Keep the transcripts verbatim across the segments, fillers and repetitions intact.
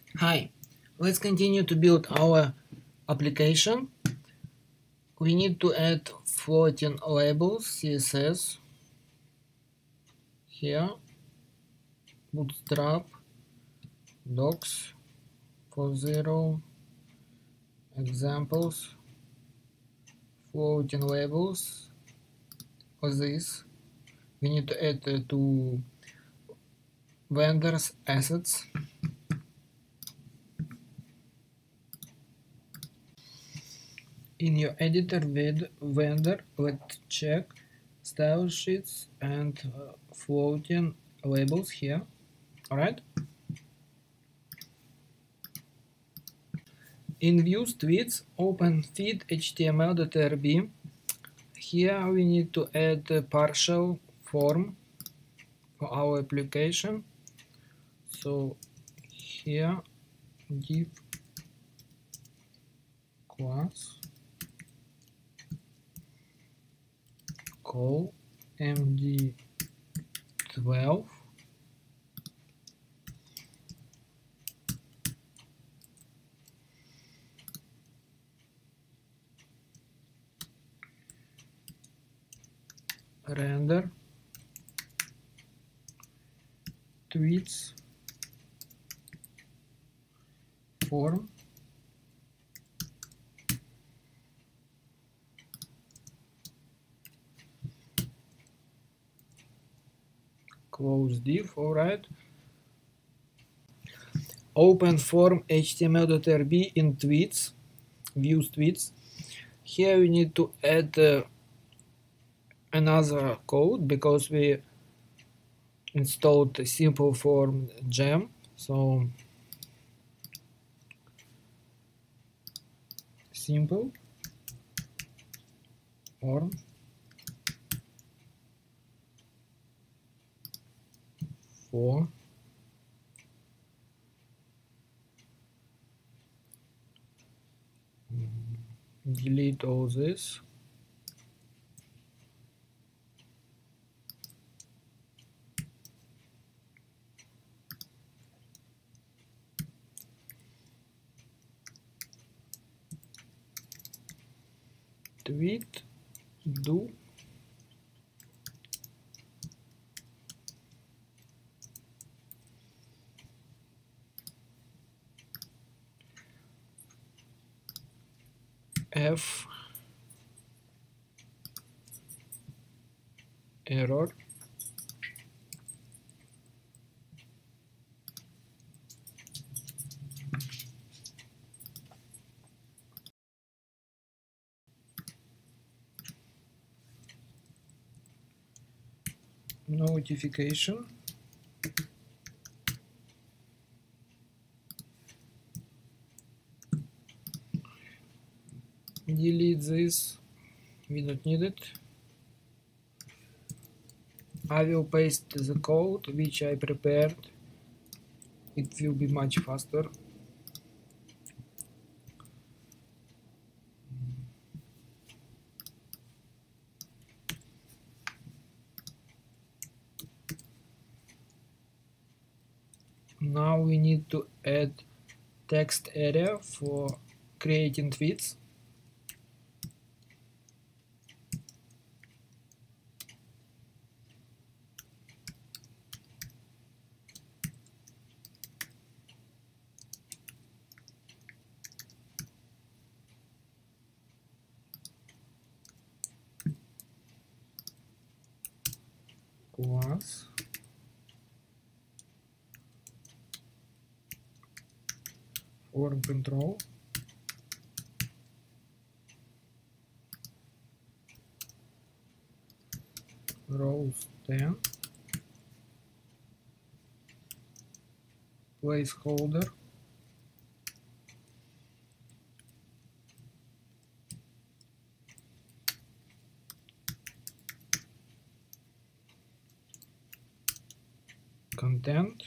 Hi, let's continue to build our application. We need to add floating labels, C S S, here, bootstrap, docs, for zero, examples, floating labels, for this. We need to add uh, to vendors assets. In your editor with vendor, let's check style sheets and uh, floating labels here. Alright. In views tweets, open feed html.rb. Here we need to add a partial form for our application. So here div class call m d twelve render tweets form close div. Alright. Open form html.rb in tweets, views tweets. Here we need to add uh, another code because we installed a simple form gem. So simple form for delete all this. Tweet do f error notification. Delete this, we don't need it. I will paste the code which I prepared. It will be much faster. Now we need to add text area for creating tweets. Class form control rows ten placeholder content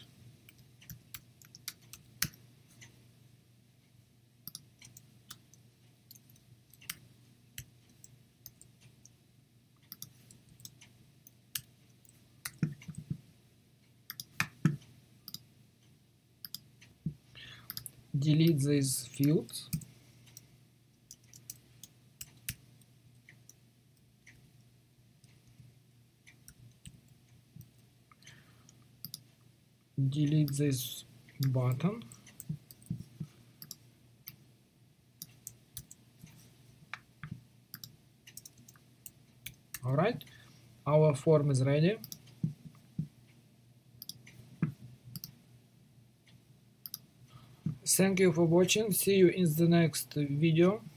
delete these fields. Delete this button. All right, our form is ready. Thank you for watching. See you in the next video.